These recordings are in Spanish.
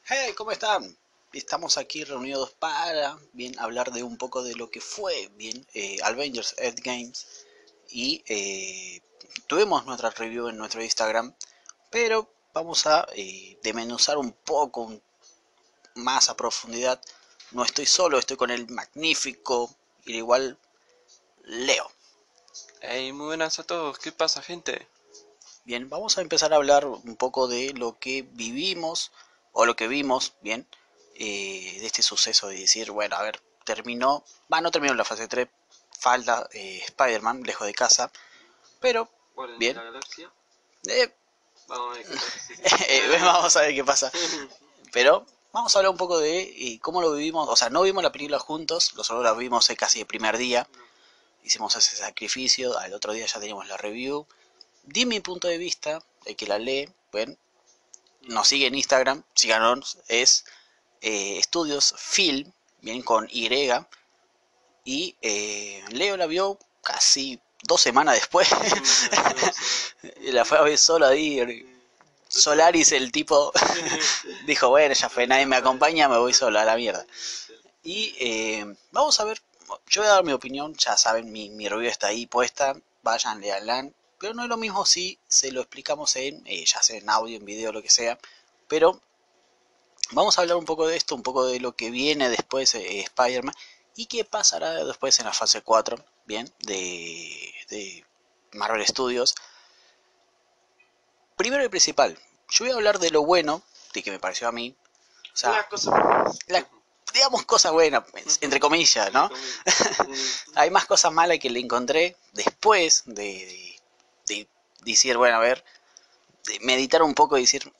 Hey, ¿cómo están? Estamos aquí reunidos para bien hablar de un poco de lo que fue bien Avengers Endgames y tuvimos nuestra review en nuestro Instagram, pero vamos a desmenuzar un poco más a profundidad. No estoy solo, estoy con el magnífico y igual Leo. Hey, muy buenas a todos, ¿qué pasa, gente? Bien, vamos a empezar a hablar un poco de lo que vivimos o lo que vimos, bien, de este suceso de decir, bueno, a ver, no terminó la fase 3, falta Spider-Man, lejos de casa, pero, Guardianes de bien, la Galaxia. eh, Vamos a ver qué pasa, sí, sí. vamos a ver qué pasa, pero vamos a hablar un poco de cómo lo vivimos, o sea, no vimos la película juntos, solo la vimos casi el primer día, No. hicimos ese sacrificio, al otro día ya teníamos la review, di mi punto de vista, el que la lee, bueno, nos sigue en Instagram, síganos, es Estudios Film, bien con Y, y Leo la vio casi 2 semanas después, la fue a ver solo ahí, Solaris el tipo dijo, bueno, ya fue, nadie me acompaña, me voy solo a la mierda. Y vamos a ver, yo voy a dar mi opinión, ya saben, mi review está ahí puesta, vayan, leanla, pero no es lo mismo si se lo explicamos ya sea en audio, en video, lo que sea, pero vamos a hablar un poco de esto, un poco de lo que viene después Spider-Man y qué pasará después en la fase 4, bien, de Marvel Studios. Primero y principal, yo voy a hablar de lo bueno, de que me pareció a mí, o sea, Las cosas buenas. la, digamos cosas buenas, entre comillas, ¿no? Hay más cosas malas que le encontré después de decir, bueno, a ver, de meditar un poco y decir,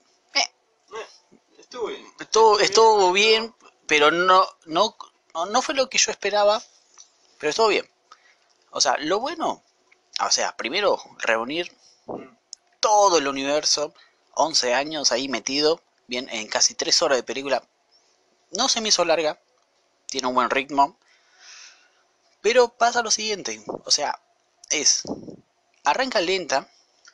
Estuvo bien. estuvo No. bien, pero no fue lo que yo esperaba, pero estuvo bien. O sea, lo bueno, o sea, primero reunir todo el universo, 11 años ahí metido, bien, en casi 3 horas de película. No se me hizo larga, tiene un buen ritmo, pero pasa lo siguiente, o sea, es, arranca lenta,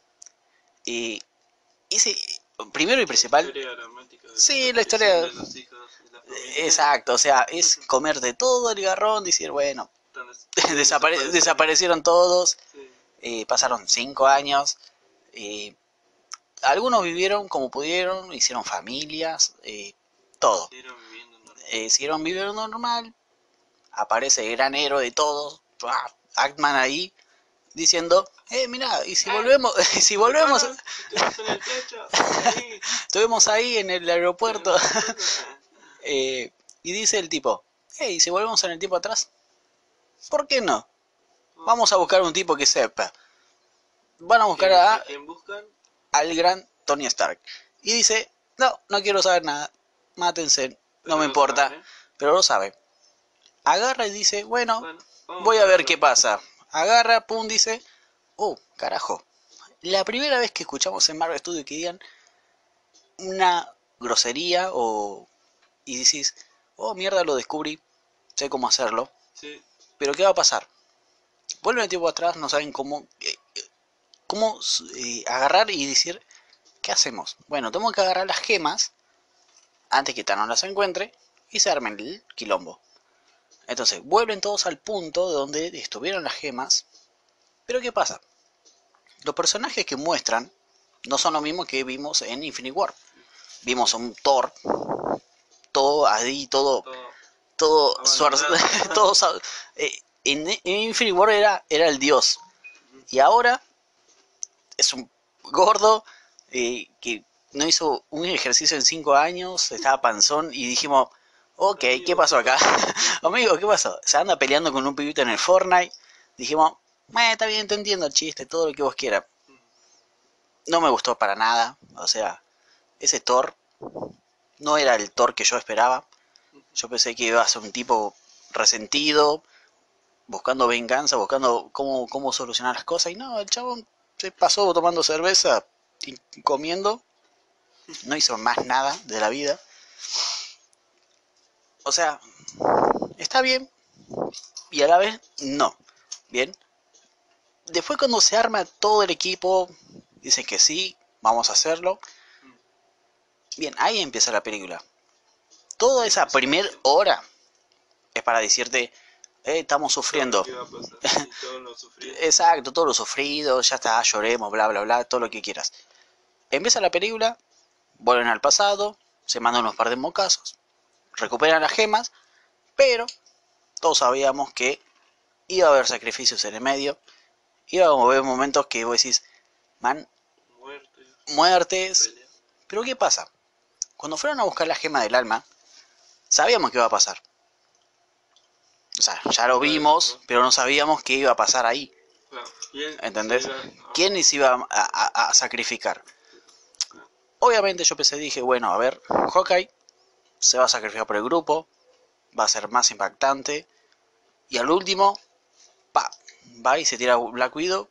y ese, primero y La principal, historia dramática de la sí, la desaparición historia, de los hijos de la familia. exacto, o sea, es comerte todo el garrón, decir, bueno, desaparecieron todos, Sí. pasaron 5 años, eh, algunos vivieron como pudieron, hicieron familias, todo. Siguieron viviendo normal. Siguieron viviendo normal, aparece el gran héroe de todos, Actman ahí, diciendo, mira, y si volvemos, si volvemos, Estuvimos en el techo. estuvimos ahí en el aeropuerto, eh, y dice el tipo, hey, si volvemos en el tiempo atrás, ¿por qué no? Vamos a buscar un tipo que sepa. Van a buscar ¿A quién buscan? al gran Tony Stark. Y dice, no, no quiero saber nada, mátense, no Pero me lo importa, sabe. pero lo sabe. Agarra y dice, bueno, Bueno, vamos voy a a ver qué verlo. pasa. Agarra, pum, dice, carajo. La primera vez que escuchamos en Marvel Studios que digan una grosería y decís, oh mierda, lo descubrí, sé cómo hacerlo, Sí. pero ¿qué va a pasar? Vuelven el tiempo atrás, no saben cómo agarrar y decir, ¿qué hacemos? Bueno, tengo que agarrar las gemas antes que Thanos las encuentre y se armen el quilombo. Entonces, vuelven todos al punto donde estuvieron las gemas, pero ¿qué pasa? Los personajes que muestran no son lo mismo que vimos en Infinity War. Vimos un Thor, todo ahí, Todo todo, abandonado. todo, en Infinity War era el dios. Y ahora es un gordo que no hizo un ejercicio en 5 años, estaba panzón y dijimos, ok, ¿qué Amigo, pasó ¿qué acá? pasó? Amigo, ¿qué pasó? Se anda peleando con un pibito en el Fortnite. Dijimos, está bien, te entiendo el chiste, todo lo que vos quieras. No me gustó para nada, o sea, ese Thor no era el Thor que yo esperaba. Yo pensé que iba a ser un tipo resentido, buscando venganza, buscando cómo solucionar las cosas. Y no, el chabón se pasó tomando cerveza y comiendo. No hizo más nada de la vida. O sea, está bien y a la vez no. Bien. Después cuando se arma todo el equipo, dicen que sí, vamos a hacerlo. Bien, ahí empieza la película. Toda esa primera hora es para decirte, estamos sufriendo. Exacto, todo lo sufrido, ya está, lloremos, bla, bla, bla, todo lo que quieras. Empieza la película, vuelven al pasado, se mandan unos par de mocazos, recuperan las gemas, pero todos sabíamos que iba a haber sacrificios en el medio, iba a haber momentos que vos decís, man, muertes, pero ¿qué pasa? Cuando fueron a buscar la gema del alma, sabíamos que iba a pasar. O sea, ya lo vimos, pero no sabíamos qué iba a pasar ahí. ¿Entendés? ¿Quién se iba a sacrificar? Obviamente yo pensé, dije, bueno, a ver, Hawkeye se va a sacrificar por el grupo, va a ser más impactante, y al último, pa, va y se tira Black Widow,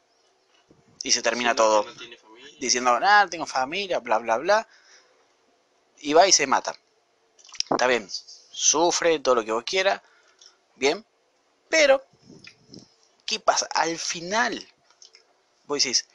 y se termina todo. Diciendo, ah, tengo familia, bla, bla, bla, y va y se mata. Está bien, sufre todo lo que vos quieras, bien, pero, ¿qué pasa? Al final, vos decís,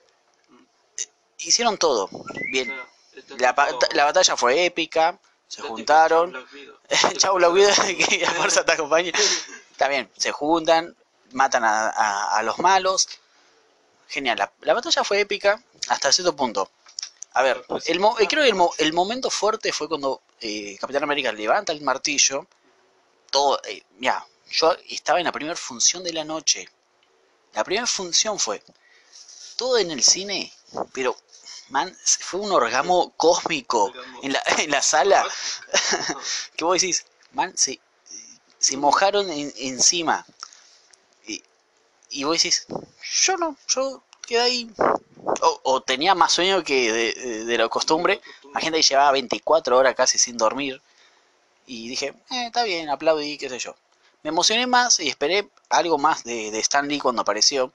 hicieron todo, bien, la batalla fue épica, se juntaron, chau Black Widow, que la fuerza te acompañe, está bien, se juntan, matan a los malos, genial, la batalla fue épica hasta cierto punto. A ver, creo que el momento fuerte fue cuando Capitán América levanta el martillo, todo, mira, yo estaba en la primera función de la noche, la primera función fue todo en el cine, pero man, fue un orgasmo cósmico en la sala, que vos decís, man, se mojaron encima, y, y vos decís, yo no, yo quedé ahí, o tenía más sueño que de la costumbre, la gente llevaba 24 horas casi sin dormir, y dije, está bien, aplaudí, qué sé yo. Me emocioné más y esperé algo más de Stan Lee cuando apareció.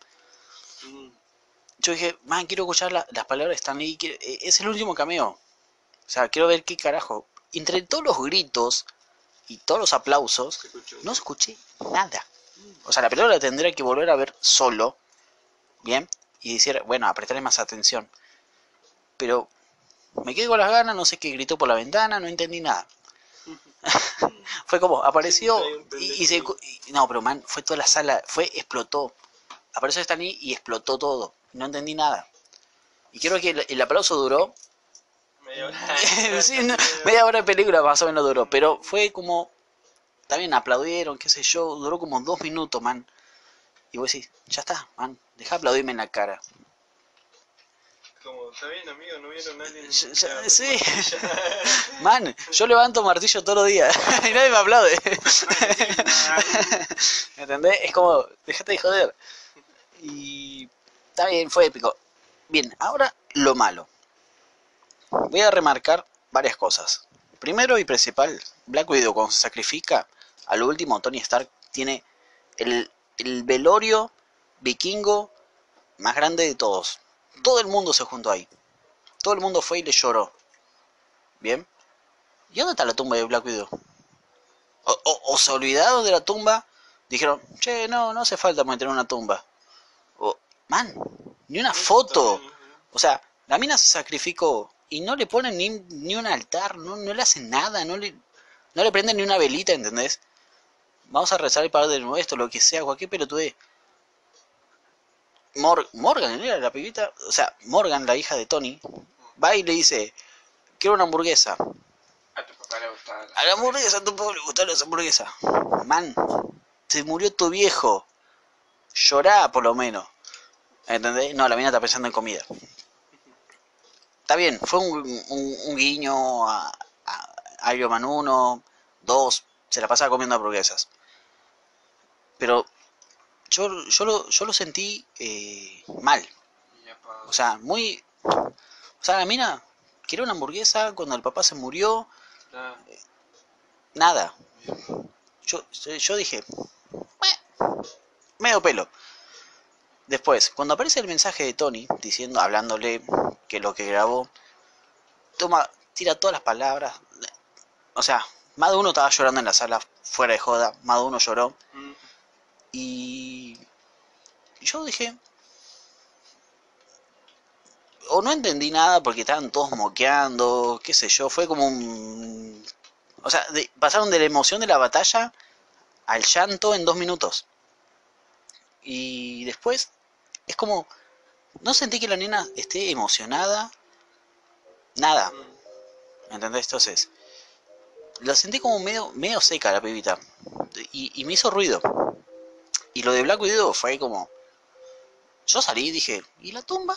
Yo dije, man, quiero escuchar las palabras de Stan Lee, es el último cameo. O sea, quiero ver qué carajo. Entre todos los gritos y todos los aplausos, no escuché nada. O sea, la película la tendría que volver a ver solo, ¿bien? Y decir, bueno, prestarle más atención. Pero me quedé con las ganas, no sé qué gritó por la ventana, no entendí nada. Fue como, apareció no, pero man, fue toda la sala, explotó. Apareció Stan Lee y explotó todo. No entendí nada. Y creo que el aplauso duró sí, no, media hora de película más o menos duró, pero fue como, también aplaudieron, qué sé yo, duró como 2 minutos, man. Y vos decís, ya está, man, deja aplaudirme en la cara. Como, está bien, amigo, ¿no vieron a alguien? Sí, man, yo levanto martillo todos los días y nadie me aplaude. ¿Me entendés? Es como, dejate de joder. Y está bien, fue épico. Bien, ahora lo malo. Voy a remarcar varias cosas. Primero y principal, Black Widow cuando se sacrifica, al último Tony Stark tiene el velorio vikingo más grande de todos. Todo el mundo se juntó ahí. Todo el mundo fue y le lloró. ¿Bien? ¿Y dónde está la tumba de Black Widow? O se olvidaron de la tumba, dijeron, che, no hace falta meter una tumba. Man, ni una foto. O sea, la mina se sacrificó y no le ponen ni un altar, no le hacen nada, no le prenden ni una velita, ¿entendés? Vamos a rezar el Padre Nuestro, lo que sea, cualquier pelotudez. Morgan, ¿era la pibita? O sea, Morgan, la hija de Tony, va y le dice, quiero una hamburguesa. A tu papá le gustaba. A la hamburguesa, a tu papá le gustaban las hamburguesas. Man, se murió tu viejo. Llorá por lo menos. ¿Entendés? No, la mina está pensando en comida. Está bien, fue un guiño a Iron Man 1, 2, se la pasaba comiendo hamburguesas. Pero yo lo sentí mal. O sea, O sea, la mina quería una hamburguesa cuando el papá se murió. Nada. Yo dije, medio pelo. Después, cuando aparece el mensaje de Tony diciendo, hablándole que lo que grabó, tira todas las palabras. O sea, más de uno estaba llorando en la sala, fuera de joda, más de uno lloró. Y yo dije, o no entendí nada porque estaban todos moqueando, qué sé yo, fue como un... O sea, pasaron de la emoción de la batalla al llanto en 2 minutos. Y después es como, no sentí que la nena esté emocionada, nada, ¿entendés? Entonces, la sentí como medio seca la pibita. Y me hizo ruido. Y lo de Black Widow fue como... Yo salí y dije, ¿y la tumba?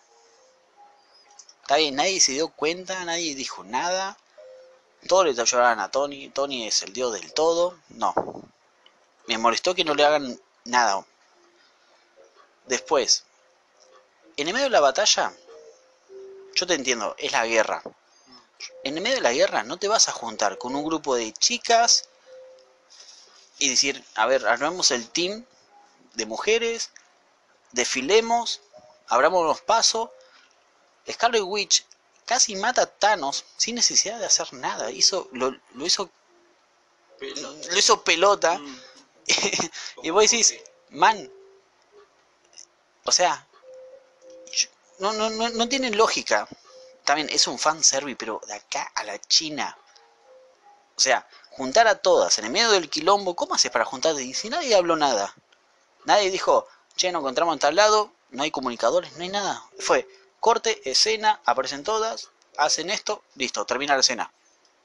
Está bien, nadie se dio cuenta, nadie dijo nada. Todos le lloraban a Tony. Tony es el dios del todo. No. Me molestó que no le hagan nada. Después, en el medio de la batalla, yo te entiendo, es la guerra. En el medio de la guerra no te vas a juntar con un grupo de chicas y decir, a ver, armemos el team de mujeres, desfilemos, abramos los pasos. Scarlet Witch casi mata a Thanos sin necesidad de hacer nada. Lo hizo pelota. Y vos decís, man, o sea, no tiene lógica. También es un fanservice, pero de acá a la China. O sea, juntar a todas en el medio del quilombo, ¿cómo haces para juntarte? Y si nadie habló nada, nadie dijo, che, nos encontramos en tal lado, no hay comunicadores, no hay nada. Fue corte, escena, aparecen todas, hacen esto, listo, termina la escena.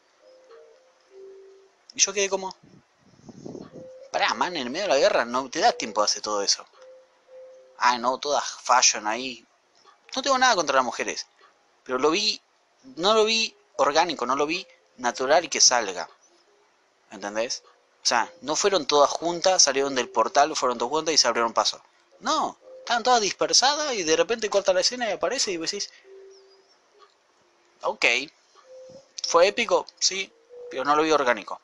Y yo quedé como, pará, man, en el medio de la guerra no te da tiempo de hacer todo eso. Ah, no, todas fashion ahí. No tengo nada contra las mujeres, pero no lo vi orgánico, no lo vi natural y que salga. ¿Entendés? O sea, no fueron todas juntas, salieron del portal, fueron todas juntas y se abrieron paso. No, estaban todas dispersadas y de repente corta la escena y aparece y decís, ok, fue épico, sí, pero no lo vi orgánico.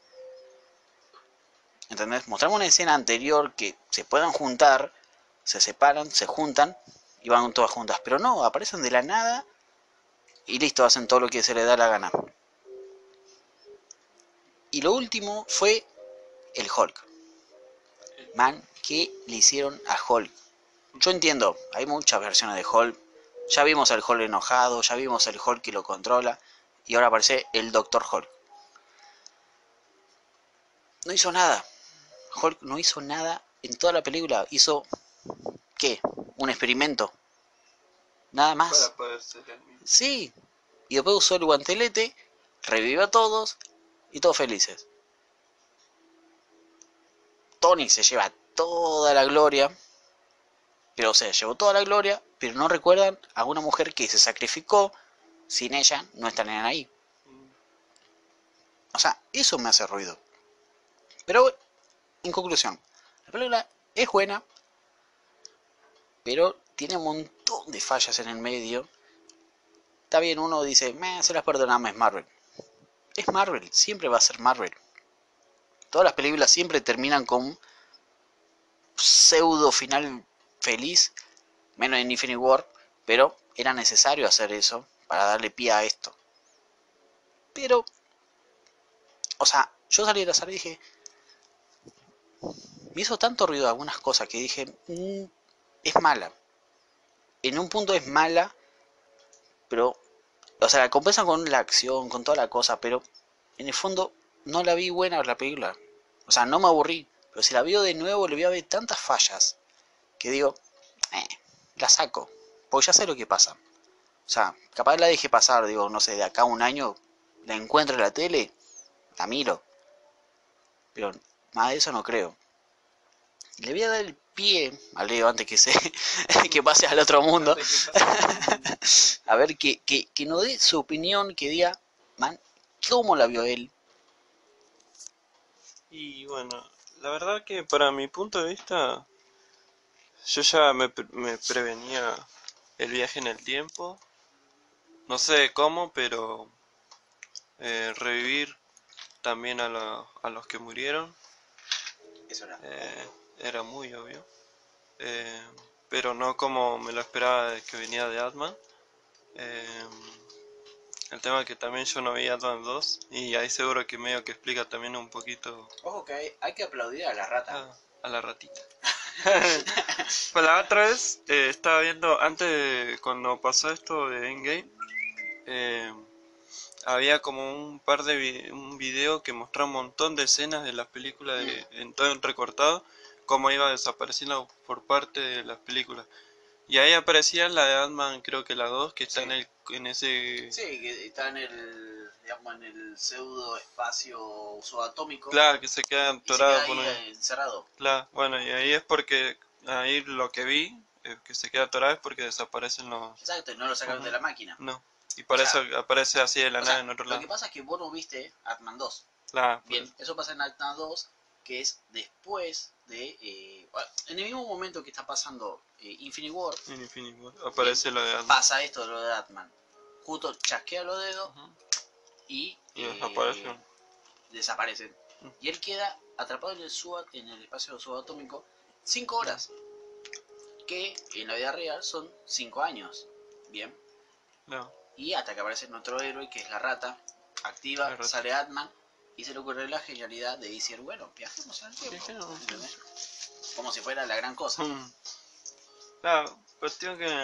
¿Entendés? Mostramos una escena anterior que se puedan juntar, se separan, se juntan y van todas juntas. Pero no, aparecen de la nada y listo, hacen todo lo que se les da la gana. Y lo último fue el Hulk. Man, ¿qué le hicieron a Hulk? Yo entiendo, hay muchas versiones de Hulk. Ya vimos al Hulk enojado, ya vimos el Hulk que lo controla. Y ahora aparece el Doctor Hulk. No hizo nada. Hulk no hizo nada en toda la película. Hizo, ¿qué? Un experimento. Nada más. Para poder ser el mismo. Sí. Y después usó el guantelete, revivió a todos y todos felices. Tony se lleva toda la gloria. Pero, o sea, llevó toda la gloria, pero no recuerdan a una mujer que se sacrificó. Sin ella no estarían ahí. O sea, eso me hace ruido. Pero, en conclusión, la película es buena, pero tiene un montón de fallas en el medio. Está bien, uno dice, se las perdonamos, es Marvel. Es Marvel, siempre va a ser Marvel. Todas las películas siempre terminan con un pseudo final feliz, menos en Infinity War, pero era necesario hacer eso para darle pie a esto. Pero, o sea, yo salí de la sala y dije, me hizo tanto ruido algunas cosas que dije, es mala. En un punto es mala, pero, o sea, la compensan con la acción, con toda la cosa, pero en el fondo no la vi buena la película. O sea, no me aburrí, pero si la veo de nuevo le voy a ver tantas fallas que digo, la saco, porque ya sé lo que pasa. O sea, capaz la dejé pasar, digo, no sé, de acá a un año la encuentro en la tele, la miro. Pero más de eso no creo. Le voy a dar el pie al Leo antes que pase al otro mundo. A ver, que nos dé su opinión, que diga, man, ¿cómo la vio él? Y bueno, la verdad que para mi punto de vista, yo ya me prevenía el viaje en el tiempo. No sé cómo, pero revivir también a los que murieron Eso era. era muy obvio. Eh, pero no como me lo esperaba de que venía de Ant-Man. El tema es que también yo no vi Ant-Man 2 y ahí seguro que medio que explica también un poquito Ojo que hay que aplaudir a la rata. a la ratita. Pues la otra vez estaba viendo, cuando pasó esto de Endgame, eh, había como un video que mostraba un montón de escenas de las películas en todo en recortado, cómo iba desapareciendo por parte de las películas. Y ahí aparecía la de Ant-Man, creo que la 2 que está Sí. en ese... Sí, que está en el, digamos, en el pseudo espacio subatómico Claro, que se queda y se queda atorado por ahí un... encerrado. Claro, bueno, y ahí es porque, ahí lo que vi, que se queda atorado es porque desaparecen los... Exacto, y no lo sacaron de Ujú. la máquina. No, y O por eso sea, aparece así de la o nada sea, en otro lo que lado. pasa es que vos no viste Ant-Man 2. Claro, por Bien, eso. eso pasa en Ant-Man 2, que es después de... en el mismo momento que está pasando Infinity War, En Infinity War bien, aparece lo de Ant-Man. pasa esto de lo de Ant-Man. Justo chasquea los dedos Ujú. y Y desapareció. desaparecen. Y él queda atrapado en el espacio subatómico 5 horas, que en la vida real son 5 años. Bien. No, Y hasta que aparece nuestro héroe, que es la rata, activa, la rata. sale Ant-Man y se le ocurre la genialidad de decir, bueno, viajemos en el tiempo. Viajemos. ¿Entendés? Como si fuera la gran cosa. Claro, cuestión que...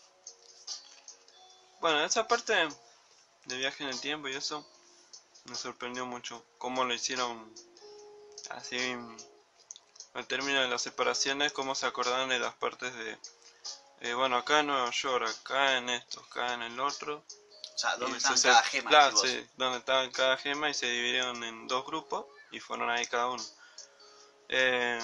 Bueno, esa parte de viaje en el tiempo y eso me sorprendió mucho. Cómo lo hicieron así al término de las separaciones, cómo se acordaban de las partes de... bueno, acá en Nueva York, acá en esto, acá en el otro. O sea, ¿dónde Y están cada gema? Decís claro, vos. sí, donde estaban cada gema y se dividieron en dos grupos y fueron ahí cada uno. Eh,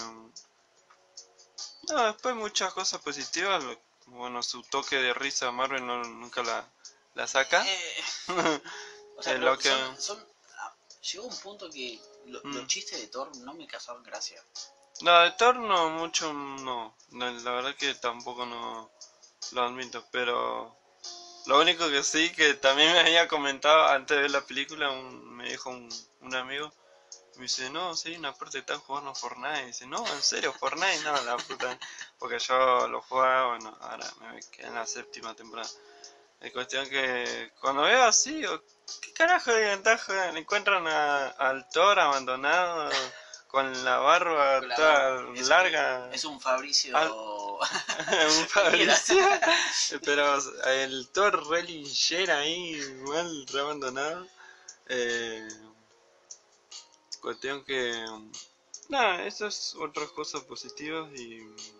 no, después muchas cosas positivas. Bueno, su toque de risa Marvel nunca la saca. Eh, o sea, Es pero lo que... llegó un punto que los Mm. chistes de Thor no me causaban gracia. No, de Thor no, mucho no. La verdad que tampoco no lo admito, pero... Lo único que sí, que también me había comentado antes de ver la película, me dijo un amigo, me dice, no, sí, una parte están jugando Fortnite. Y dice, no, en serio, Fortnite, no, la puta. Porque yo lo jugaba, bueno, ahora me quedé en la séptima temporada. Es cuestión que cuando veo así, digo, ¿qué carajo de ventaja encuentran al Thor abandonado con la barba Con la barba. toda larga? Es un Fabricio. Al- un cualquiera. Fabricio, pero el Thor re linchera ahí, mal, re abandonado. Eh, Cuestión que... Nada, esas otras cosas positivas y...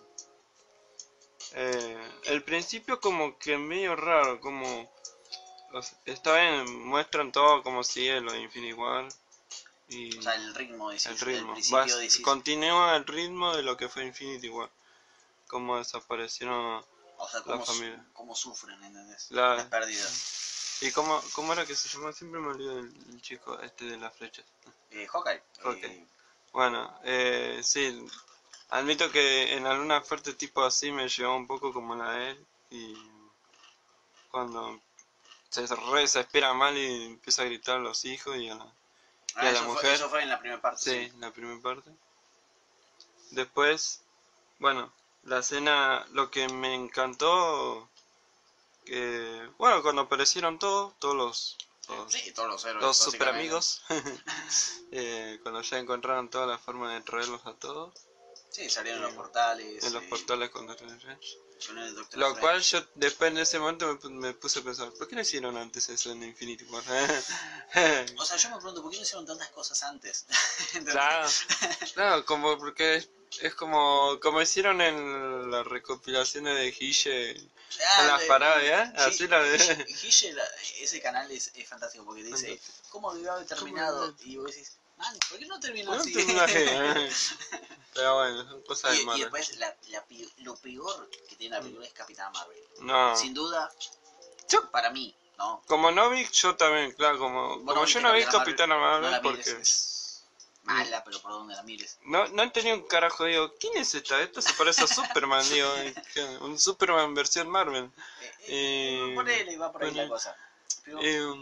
el principio como que medio raro, como... Está bien, muestran todo como sigue lo de Infinity War y O sea, el ritmo, el decís, del ritmo. principio decís. Continúa el ritmo de lo que fue Infinity War. Cómo desaparecieron O sea, la familia. cómo sufren, ¿entendés? La, Las pérdidas. ¿Y cómo era que se llamaba? Siempre me olvido el chico este de las flechas. Hawkeye. Ok. Bueno, sí, admito que en alguna parte tipo así me llevó un poco como la de él. Y cuando se desespera mal y empieza a gritar a los hijos y a la mujer. Eso fue en la primera parte. Sí, la primera parte. Después, bueno, la escena, lo que me encantó, que, bueno, cuando aparecieron todos Sí, todos los héroes. los super básicamente. amigos, cuando ya encontraron toda la forma de traerlos a todos, Sí, salieron los portales. en los portales con Doctor Strange. Con el Doctor Lo cual Strange. yo después en ese momento me puse a pensar, ¿por qué no hicieron antes eso en Infinity War? O sea, yo me pregunto, ¿por qué no hicieron tantas cosas antes? Claro, claro, como porque es como hicieron en las recopilaciones de Guille en las parodias, así la de... Guille, ese canal es fantástico porque dice, ¿cómo debió haber terminado? Y vos decís, man, ¿por qué no terminó así? Pero bueno, son cosas de Y Marvel. después, lo peor que tiene la película es Capitana Marvel. No, Sin duda, para mí, ¿no? como no vi, yo también, claro, como yo no vi Capitana Marvel, no la porque... mires, es mala, pero por donde la mires. No entendí un carajo, digo, ¿quién es esta? Esta se parece a Superman, digo, un Superman versión Marvel. Ponele, va por ahí la cosa. Pero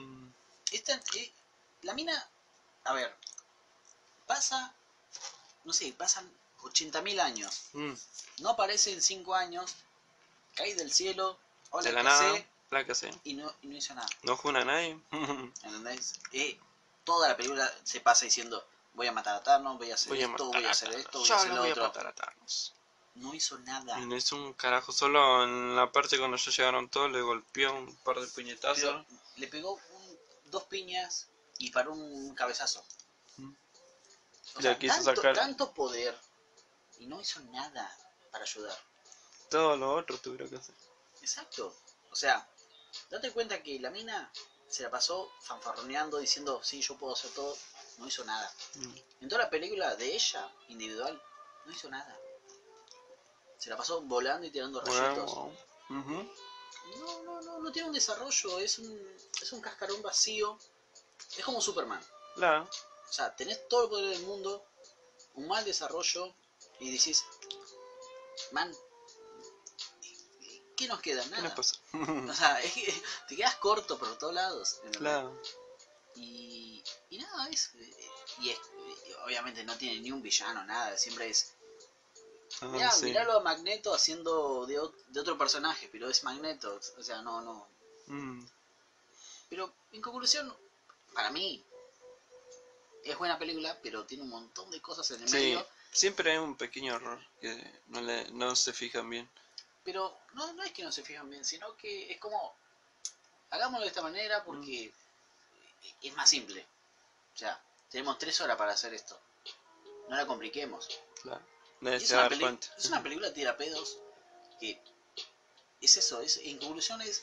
la mina, a ver, no sé, pasan 80.000 años. No aparece en 5 años, cae del cielo, hola, de la nada, la que sé. y no hizo nada. No juna a nadie. ¿Entendés? Toda la película se pasa diciendo, voy a matar a Thanos, voy a hacer esto, voy a hacer lo lo voy otro. a matar a Thanos. No hizo nada. Y no hizo un carajo, solo en la parte cuando ya llegaron todos le golpeó un par de puñetazos. Pero le pegó dos piñas y paró un cabezazo. O sea, quiso sacar tanto poder y no hizo nada para ayudar. todo lo otro tuvieron que hacer. Exacto. O sea, date cuenta que la mina se la pasó fanfarroneando diciendo, sí, yo puedo hacer todo. No hizo nada. En toda la película de ella, individual, no hizo nada. Se la pasó volando y tirando rayitos. No tiene un desarrollo, es un cascarón vacío. Es como Superman. Claro. O sea, tenés todo el poder del mundo, un mal desarrollo, y decís, man, ¿qué nos queda? Nada. ¿Qué nos pasa? O sea, es que te quedas corto por todos lados. Claro. Y nada, obviamente no tiene ni un villano, nada, siempre es... Miralo a Magneto haciendo de otro personaje, pero es Magneto, o sea, no. Pero en conclusión, para mí, es buena película, pero tiene un montón de cosas en el medio. Siempre hay un pequeño error que no se fijan bien. Pero no es que no se fijan bien, sino que es como, hagámoslo de esta manera porque es más simple. O sea, tenemos 3 horas para hacer esto. No la compliquemos. Claro. Es una película tira pedos que es eso, en conclusión es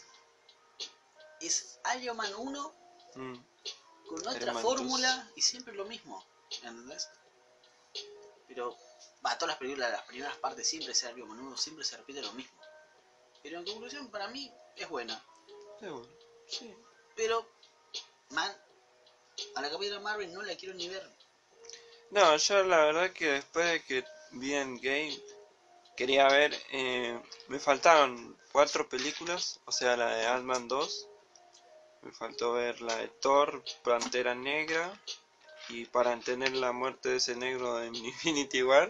Iron Man 1 con otra fórmula y siempre lo mismo, ¿entendés? Pero todas las películas, las primeras partes siempre es Iron Man 1, siempre se repite lo mismo. Pero en conclusión para mí es buena. Es bueno, sí. Pero, man, a la Capitana Marvel no la quiero ni ver. No, yo la verdad que después de que vi Endgame quería ver, me faltaron 4 películas, o sea, la de Ant-Man 2, me faltó ver la de Thor, Pantera Negra, y para entender la muerte de ese negro en Infinity War.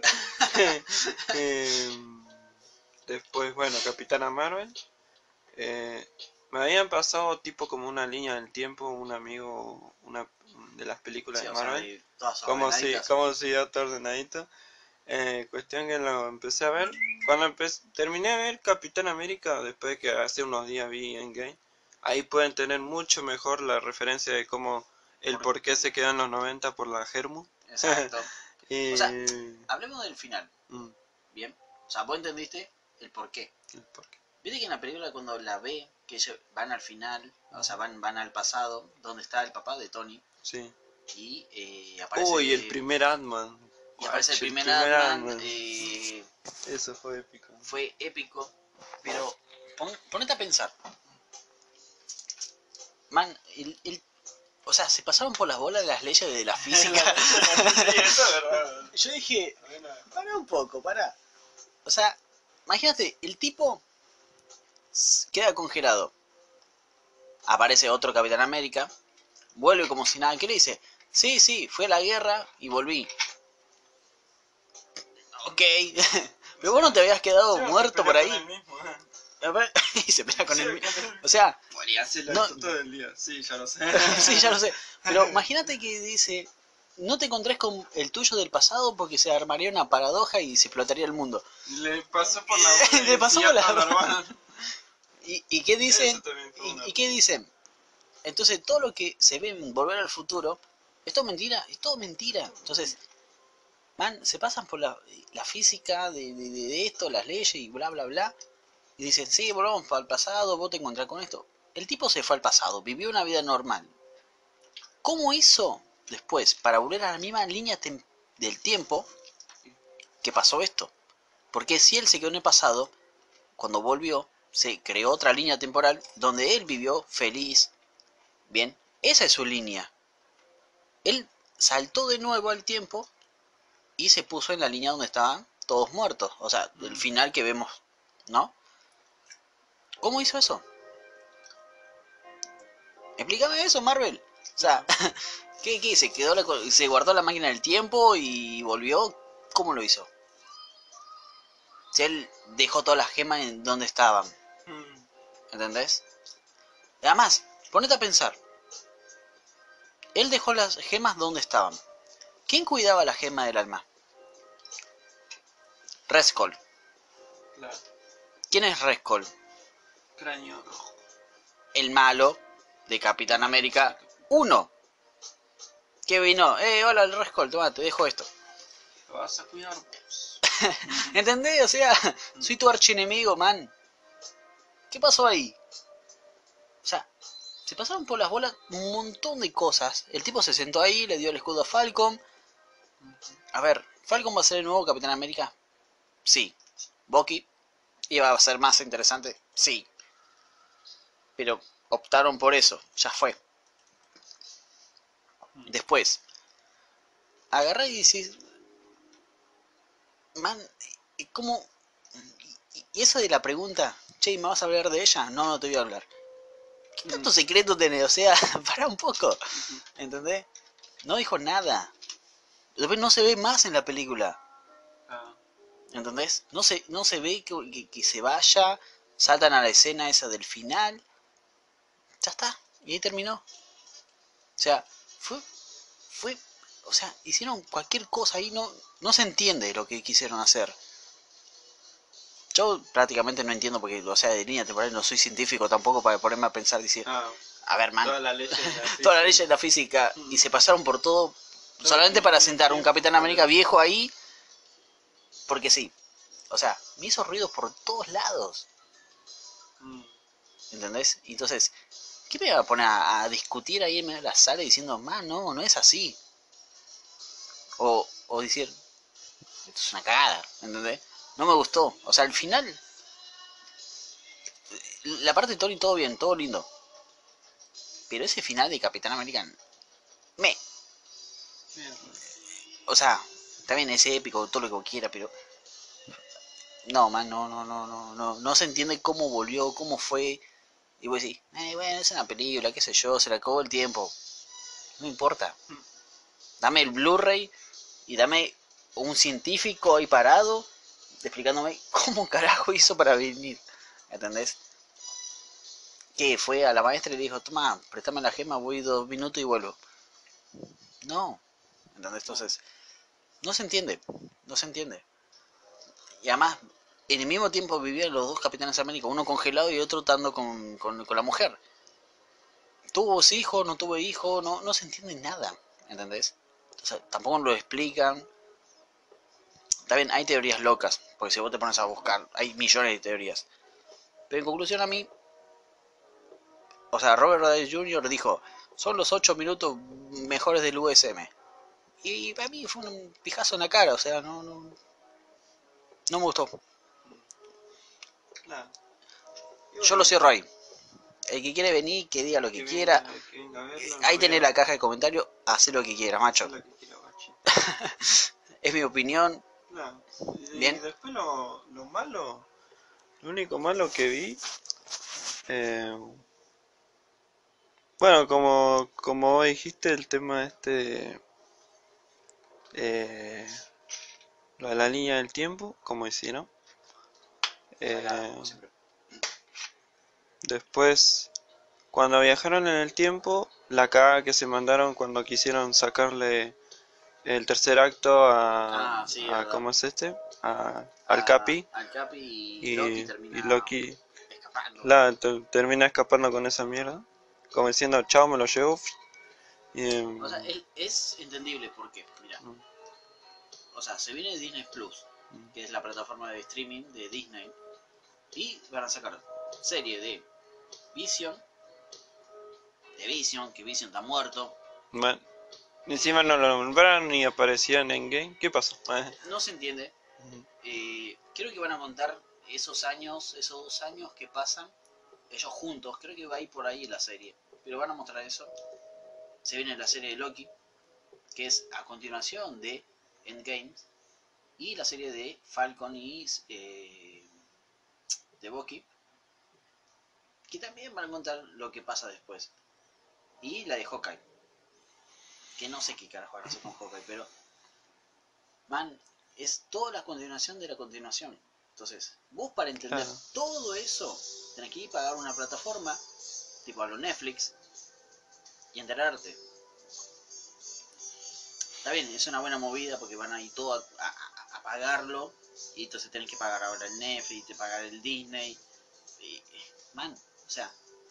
Después, bueno, Capitana Marvel. Me habían pasado tipo como una línea del tiempo, un amigo, una de las películas de Marvel, como si yo todo ordenadito. Cuestión que lo empecé a ver. Cuando terminé de ver Capitán América, después de que hace unos días vi Endgame, ahí pueden tener mucho mejor la referencia de cómo por qué se quedó en los 90 por la Germu. Exacto. O sea, hablemos del final. Bien. O sea, vos entendiste el por qué. Viste que en la película cuando la ve, que ellos van al final, o sea, van al pasado, donde está el papá de Tony. Sí. Y aparece... Uy, el primer Ant-Man. Y aparece el primer Ant-Man. Eso fue épico. Fue épico. Pero ponete a pensar. Man, o sea, se pasaron por las bolas las leyes de la física. Sí, eso es verdad. Yo dije, pará un poco, pará. O sea, imagínate, el tipo queda congelado. Aparece otro Capitán América. Vuelve como si nada. ¿Qué le dice? Sí, fui a la guerra y volví. Ok. Pero vos no te habías quedado muerto por ahí. Y se pelea con él. O sea, podría hacerlo todo el día. Sí, ya lo sé. Sí, ya lo sé. Pero imagínate que dice, no te encontrés con el tuyo del pasado porque se armaría una paradoja y se explotaría el mundo. Le pasó por la Le pasó por la ¿Y qué dicen? ¿Y qué dicen? Entonces todo lo que se ve en Volver al Futuro es todo mentira, Entonces, man, se pasan por la física de esto, las leyes y bla bla bla. Y dicen, sí, volvamos al pasado, vos te encontrás con esto. El tipo se fue al pasado, vivió una vida normal. ¿Cómo hizo después para volver a la misma línea del tiempo que pasó esto? Porque si él se quedó en el pasado, cuando volvió, se creó otra línea temporal donde él vivió feliz. Bien, esa es su línea. Él saltó de nuevo al tiempo y se puso en la línea donde estaban todos muertos. O sea, el final que vemos, ¿no? ¿Cómo hizo eso? Explícame eso, Marvel. O sea, ¿qué? ¿Se guardó la máquina del tiempo y volvió? ¿Cómo lo hizo? Si él dejó todas las gemas en donde estaban. ¿Entendés? Además, ponete a pensar. Él dejó las gemas donde estaban. ¿Quién cuidaba la gema del alma? Red Skull. Claro. ¿Quién es Red Skull? Cráneo rojo. El malo de Capitán América 1. ¿Qué vino? Hola, el Red Skull, toma, te dejo esto. Lo vas a cuidar vos. ¿Entendés? O sea, soy tu archienemigo, man. ¿Qué pasó ahí? O sea, se pasaron por las bolas un montón de cosas. El tipo se sentó ahí, le dio el escudo a Falcon. A ver, ¿Falcon va a ser el nuevo Capitán América? Sí. ¿Bucky iba a ser más interesante? Sí. Pero optaron por eso, ya fue. Después, agarrá y decís, man, ¿cómo? Y eso de la pregunta, che, ¿me vas a hablar de ella? No, no te voy a hablar. ¿Qué tanto secreto tenés? O sea, para un poco, ¿entendés? No dijo nada. Después no se ve más en la película, ¿entendés? No se ve que se vaya, saltan a la escena esa del final, ya está, y ahí terminó. O sea, fue, o sea, hicieron cualquier cosa ahí, no se entiende lo que quisieron hacer. Yo prácticamente no entiendo porque, o sea, de línea temporal no soy científico tampoco para ponerme a pensar, decir, a ver, man, Toda la ley de la física. toda la ley de la física y se pasaron por todo solamente para sentar un Capitán América viejo ahí, porque sí. O sea, me hizo ruido por todos lados. ¿Entendés? Entonces, ¿qué me iba a poner a discutir ahí en medio de la sala diciendo, man, no es así? O decir, esto es una cagada, ¿entendés? No me gustó. O sea, al final, la parte de Tony todo bien, todo lindo. Pero ese final de Capitán América, me. O sea, también es épico, todo lo que quiera, pero no, man, no se entiende cómo volvió, cómo fue. Y vos decís, bueno, es una película, qué sé yo, se le acabó el tiempo. No importa. Dame el Blu-ray y dame un científico ahí parado explicándome cómo carajo hizo para venir. ¿Entendés? Que fue a la maestra y le dijo, toma, préstame la gema, voy 2 minutos y vuelvo. No. ¿Entendés? Entonces, no se entiende. No se entiende. Y además, en el mismo tiempo vivían los dos Capitanes América, uno congelado y otro estando con la mujer. ¿Tuvo hijo? ¿No tuvo hijo? No se entiende nada. ¿Entendés? Entonces, tampoco lo explican. Está bien, hay teorías locas, porque si vos te pones a buscar, hay millones de teorías. Pero en conclusión a mí, o sea, Robert Rodríguez Jr. dijo, son los 8 minutos mejores del USM. Y para mí fue un pijazo en la cara, o sea, no me gustó. Claro. Yo lo cierro ahí. El que quiere venir, que diga lo que quiera. Que venga a verlo, Ahí tenés la caja de comentarios, haz lo que quieras, macho. lo que quiera, Es mi opinión. Claro. Bien. Y después lo malo, lo único malo que vi, bueno, como vos dijiste, el tema este, lo de la línea del tiempo, como hicieron. Después, cuando viajaron en el tiempo, la caga que se mandaron cuando quisieron sacarle el tercer acto Sí, a ¿cómo es este? Al Capi. Al Capi y Y, Loki termina y Loki escapando. termina escapando con esa mierda. Como diciendo, chao, me lo llevo. Y, O sea, es entendible porque, mira, o sea, se viene Disney Plus, que es la plataforma de streaming de Disney, y van a sacar serie Vision, de Vision, que Vision está muerto. bueno, encima no lo nombraron ni aparecía en Endgame. ¿Qué pasó? No se entiende. Creo que van a contar esos 2 años que pasan ellos juntos. Creo que va a ir por ahí la serie, pero van a mostrar eso. Se viene la serie de Loki, que es a continuación de Endgame, y la serie de Falcon y de Bucky, que también van a contar lo que pasa después. Y la de Hawkeye, que no sé qué carajo van a hacer con Hawkeye, pero man, es toda la continuación de la continuación. Entonces, vos para entender todo eso, tenés que ir a pagar una plataforma, tipo a lo Netflix, y enterarte. Está bien, es una buena movida porque van a ir todo a pagarlo, y entonces tenés que pagar ahora el Netflix, te pagar el Disney. Y, man, o sea,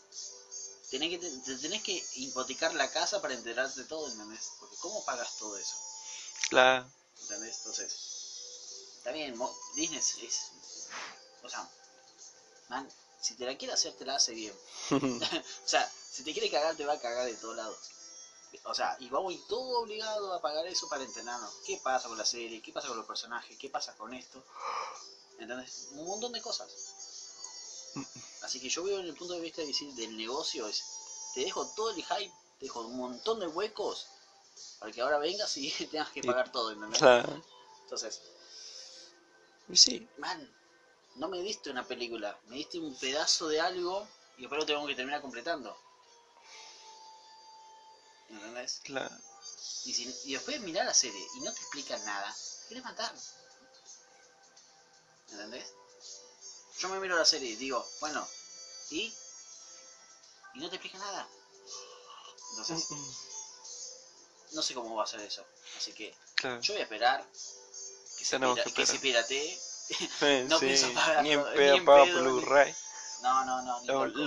te tenés que hipotecar la casa para enterarte de todo, ¿entendés? Porque ¿cómo pagas todo eso? Claro. ¿Entendés? Entonces, está bien, Disney o sea, man, si te la quiere hacer, te la hace bien. O sea, si te quiere cagar, te va a cagar de todos lados. O sea, y vamos a ir todo obligado a pagar eso para entrenarnos. ¿Qué pasa con la serie? ¿Qué pasa con los personajes? ¿Qué pasa con esto? ¿Entendés? Un montón de cosas. Así que yo veo en el punto de vista del negocio, te dejo todo el hype, te dejo un montón de huecos para que ahora vengas y tengas que pagar todo, ¿entendés? Claro. Entonces, Sí. man, no me diste una película, me diste un pedazo de algo y después lo tengo que terminar completando. ¿Entendés? Claro. Y después mirar la serie y no te explican nada, querés matar. ¿Entendés? Yo me miro la serie y digo, bueno, ¿y? Y no te explica nada. Entonces, no sé cómo va a ser eso. Así que Claro. yo voy a esperar que se piratee. No sí, pienso ni pagarlo, en pedo paga Blu-ray. No, ni loco.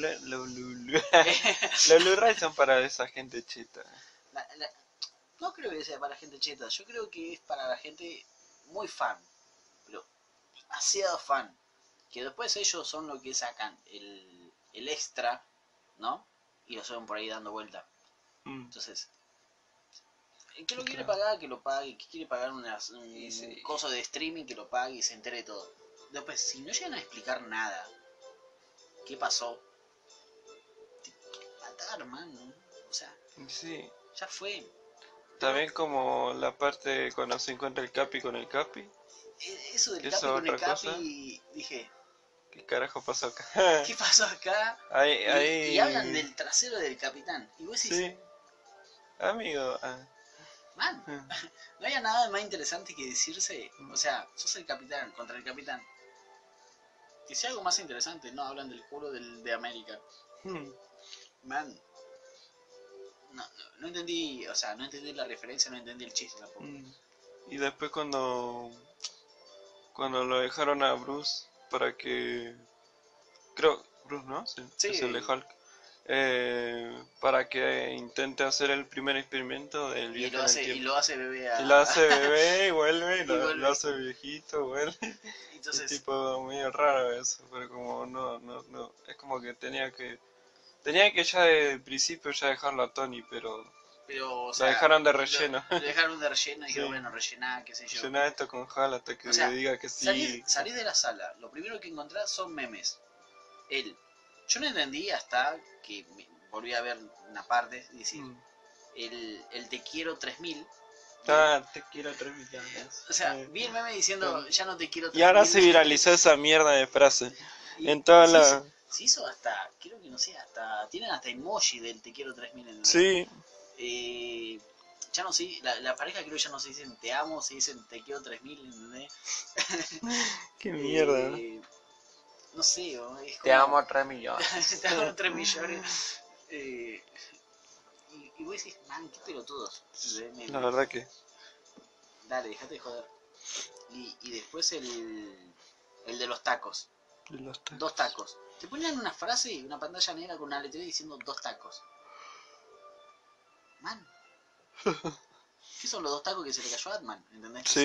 Los Blu-ray son para esa gente chita. No creo que sea para gente cheta, yo creo que es para la gente muy fan, pero demasiado fan, que después ellos son los que sacan el extra, ¿no? Y lo suben por ahí dando vuelta. Entonces, el que lo quiere pagar, que lo pague, el que quiere pagar un coso de streaming, que lo pague y se entere de todo. Después, si no llegan a explicar nada, ¿qué pasó? Matar, man, ¿no? O sea, sí. ya fue. También como la parte cuando se encuentra el Capi con el Capi. Eso del Capi con el Capi, dije, ¿qué carajo pasó acá? ¿qué pasó acá? Y hablan del trasero del capitán. Y vos decís, sí, amigo. Man, no había nada más interesante que decirse. O sea, sos el capitán contra el capitán. Que sea algo más interesante, no hablan del culo de América. Man, no entendí, o sea, no entendí la referencia, no entendí el chiste tampoco. Y después cuando lo dejaron a Bruce para que... Creo, Bruce, ¿no? Sí, Sí. es el de Hulk. Para que intente hacer el primer experimento del viaje en el tiempo. Y lo hace bebé Y lo hace bebé y vuelve, y lo hace viejito, vuelve. Entonces, es tipo medio raro eso, pero como no, es como que tenía que ya de principio ya dejarlo a Tony, pero o sea, lo dejaron de relleno. Lo dejaron de relleno y dijeron, bueno, rellená, qué sé yo. Llená esto con Hal hasta que le diga que sí. Salís de la sala, lo primero que encontrás son memes. Yo no entendí hasta que volví a ver una parte, es decir, el te quiero 3000. Te quiero 3000. O sea, vi el meme diciendo, ya no te quiero 3000. Y ahora se viralizó esa mierda de frase. En toda la... Se hizo hasta, creo que no sé, tienen hasta emoji del te quiero 3000. ¿Entendés? Sí. Ya no sé, la pareja creo que ya no se dicen te amo, se dicen te quiero 3000, ¿entendés? Qué mierda. No sé, es como, te amo 3 millones. Te amo 3 millones. Y vos decís, man, qué pelotudos. La verdad que... Dale, dejate de joder. Y después el de los tacos. 2 tacos. Te ponían una frase, una pantalla negra con una letra diciendo 2 tacos. Man. ¿Qué son los 2 tacos que se le cayó a Atman? ¿Entendés? Sí.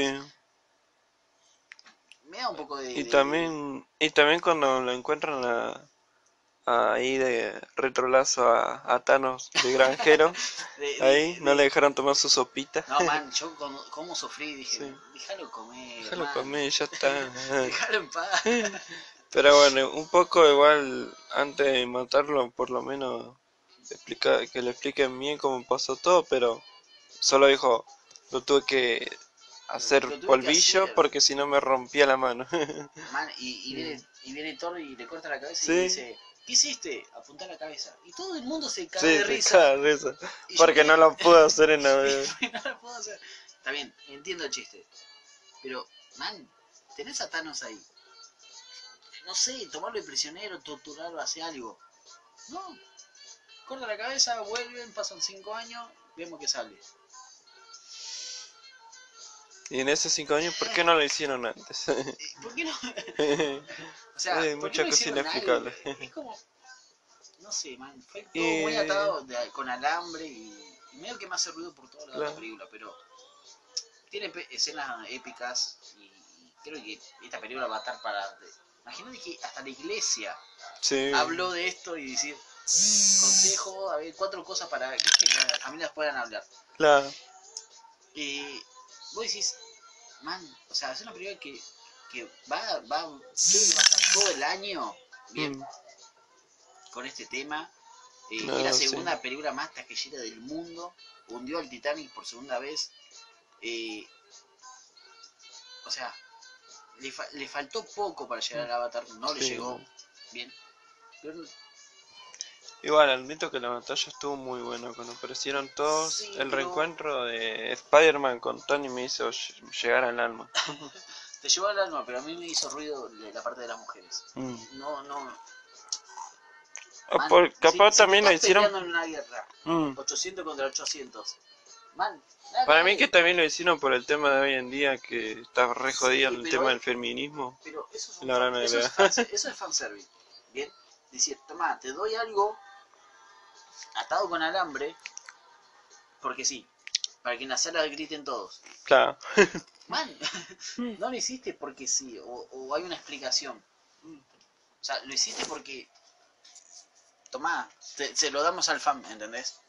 Me da un poco de... Y también cuando lo encuentran ahí de retrolazo a Thanos de granjero, ahí no le dejaron tomar su sopita. No, man, yo como sufrí, dije, déjalo comer. Déjalo comer, ya está. Déjalo en paz. Pero bueno, un poco igual, antes de matarlo, por lo menos que le expliquen bien cómo pasó todo, pero solo dijo, lo tuve que hacer polvillo porque si no me rompía la mano. Man, y viene Thor y le corta la cabeza y dice, ¿qué hiciste? Apuntar la cabeza. Y todo el mundo se cae de risa. Se cae de risa. Porque no lo puedo hacer en la vez. No lo puedo hacer. Está bien, entiendo el chiste. Pero, man, tenés a Thanos ahí. No sé, tomarlo de prisionero, torturarlo, hacer algo. No. Corta la cabeza, vuelven, pasan 5 años, vemos que sale. Y en esos 5 años, ¿por qué no lo hicieron antes? ¿Por qué no? O sea, Hay ¿por qué muchas no cosas hicieron algo? inexplicables. Es como, no sé, man, fue todo muy Y... atado con alambre y medio que me hace ruido por todo lado la Claro, película, pero tiene escenas épicas y creo que esta película va a estar para... Imagínate que hasta la iglesia sí, habló de esto y decir, consejo, a ver, 4 cosas para que las familias puedan hablar. claro. Vos decís, man, o sea, es una película que creo que va a estar todo el año bien Mm, con este tema. Es la no, sí. segunda película más taquillera del mundo. Hundió al Titanic por segunda vez. Eh, o sea, le faltó poco para llegar Mm, al Avatar. No le sí. llegó bien. Pero, Igual, admito que la batalla estuvo muy buena. Cuando aparecieron todos, sí, el pero reencuentro de Spider-Man con Tony me hizo llegar al alma. te llevó al alma, pero a mí me hizo ruido la parte de las mujeres. Mm. No, no. O Man, capaz si te también lo estás hicieron. peleando en una guerra, Mm. 800 contra 800, man, nada que Para mí que ver. también lo hicieron por el tema de hoy en día, que está re jodido Sí, el tema del feminismo. pero eso es, La gran eso idea. eso es fanservice. Bien, decir, toma, te doy algo atado con alambre, porque sí, para que en la sala griten todos. Claro. Man, no lo hiciste porque sí, o hay una explicación. O sea, lo hiciste porque, tomá, se lo damos al fan, ¿entendés?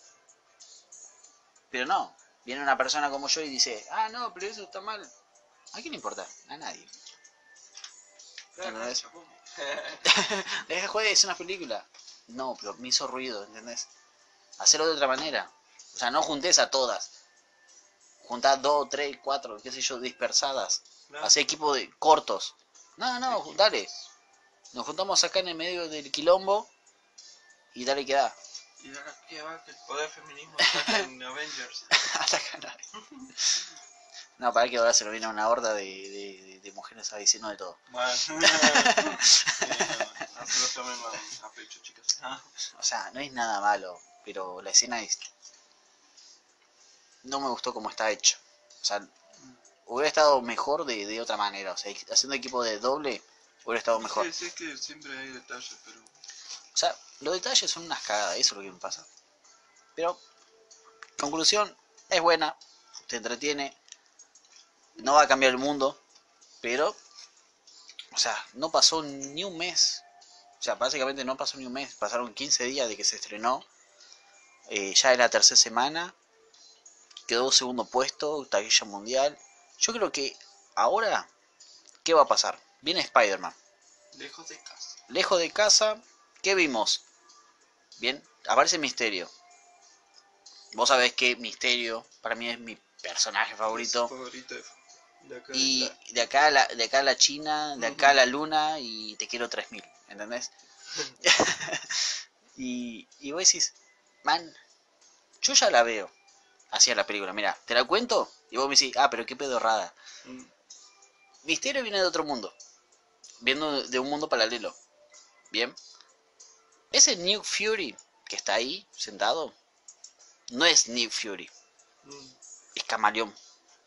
Pero no, viene una persona como yo y dice, ah, no, pero eso está mal. ¿A quién le importa? A nadie. ¿Entendés? Deja de joder, es una película. No, pero me hizo ruido, ¿entendés? Hacerlo de otra manera. O sea, no juntes a todas. Juntás 2, 3, 4, qué sé yo, dispersadas. Claro. Hacer equipos de cortos. No, no, dale. Nos juntamos acá en el medio del quilombo y dale que da. Y ahora que va que el poder feminismo está en Avengers. No, para que ahora se lo viene una horda de mujeres a decirnos de todo. Bueno. No se lo tomen a pecho, chicas. O sea, no es nada malo, pero la escena es... no me gustó como está hecho. O sea, hubiera estado mejor de otra manera. O sea, haciendo equipo de doble hubiera estado mejor. Sí, sí, es que siempre hay detalles, pero... O sea, los detalles son unas cagadas, eso es lo que me pasa. Pero, conclusión, es buena, te entretiene, no va a cambiar el mundo, pero, o sea, no pasó ni un mes. O sea, básicamente no pasó ni un mes, pasaron 15 días de que se estrenó. Ya en la tercera semana, quedó segundo puesto, taquilla mundial. Yo creo que ahora, ¿qué va a pasar? Viene Spider-Man. Lejos de casa. Lejos de casa, ¿qué vimos? Bien, aparece Misterio. Vos sabés que Misterio para mí es mi personaje favorito. Favorito de acá Y la... de acá a la China, de acá a la Luna y te quiero 3000, ¿entendés? y vos decís, man, yo ya la veo hacia la película. Mira, te la cuento y vos me decís, ah, pero qué pedorrada. Misterio viene de otro mundo, viendo de un mundo paralelo. Bien, ese Nick Fury que está ahí sentado no es Nick Fury, es Camaleón,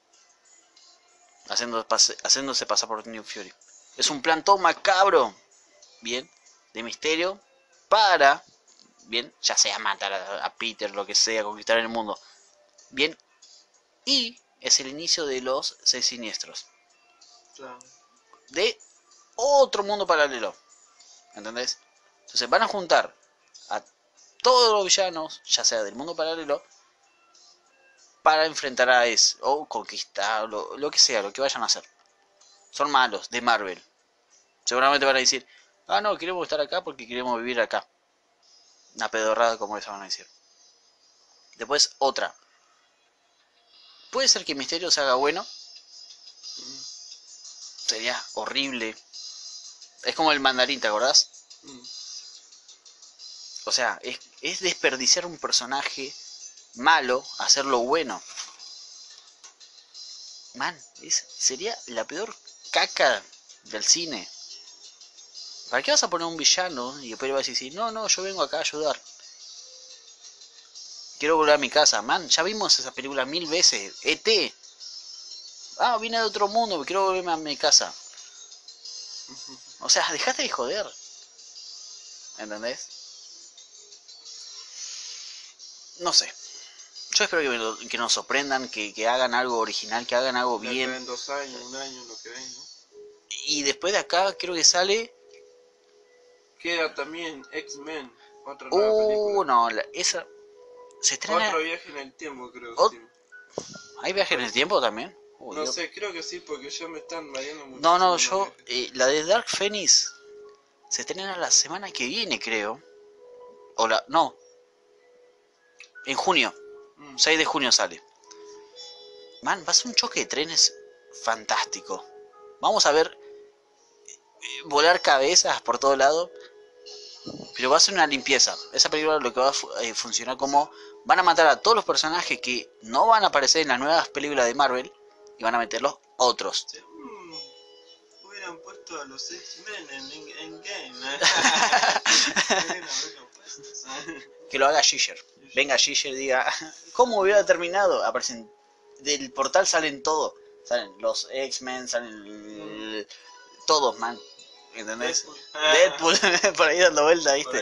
haciéndose pasar por Nick Fury. Es un plan todo macabro, bien, de Misterio para, bien, ya sea matar a Peter, lo que sea, conquistar el mundo, bien, y es el inicio de los Seis Siniestros, Claro. de otro mundo paralelo, ¿entendés? Entonces van a juntar a todos los villanos, ya sea del mundo paralelo, para enfrentar a ese, o conquistar, lo que sea, lo que vayan a hacer. Son malos, de Marvel. Seguramente van a decir, ah, no, queremos estar acá porque queremos vivir acá. Una pedorrada como esa van a decir. Después, otra. Puede ser que Misterio se haga bueno. Sería horrible. Es como el mandarín, ¿te acordás? O sea, es desperdiciar un personaje malo, hacerlo bueno. Man, sería la peor caca del cine. ¿Para qué vas a poner un villano y después le vas a decir, no, no, yo vengo acá a ayudar? Quiero volver a mi casa. Man, ya vimos esa película 1000 veces. E.T. Ah, vine de otro mundo, quiero volverme a mi casa. O sea, dejate de joder. ¿Entendés? No sé. Yo espero que nos sorprendan, que hagan algo original, que hagan algo De acá bien. en 2 años, un año, lo que ven, ¿no? Y después de acá creo que sale... Queda también X-Men, otra nueva película. No, esa... Se estrena... Otro viaje en el tiempo, creo, ot- sí. ¿Hay viaje en el Parece. tiempo también? No sé, creo que sí, porque ya me están mareando No, muchísimo no, los yo... viajes. la de Dark Phoenix se estrena la semana que viene, creo. O la... No, en junio. Mm. 6 de junio sale. Man, va a ser un choque de trenes fantástico. Vamos a ver volar cabezas por todo lado. Pero va a ser una limpieza. Esa película lo que va a funcionar como... Van a matar a todos los personajes que no van a aparecer en las nuevas películas de Marvel. Y van a meter los otros. Sí, hubieran puesto a los X-Men en Game. Que lo haga Giger. Venga Giger y diga... ¿Cómo hubiera terminado? Aparecen... Del portal salen todos. Salen los X-Men, salen... Todos, man. ¿Entendés? Deadpool. Por ahí dando vuelta, ¿viste?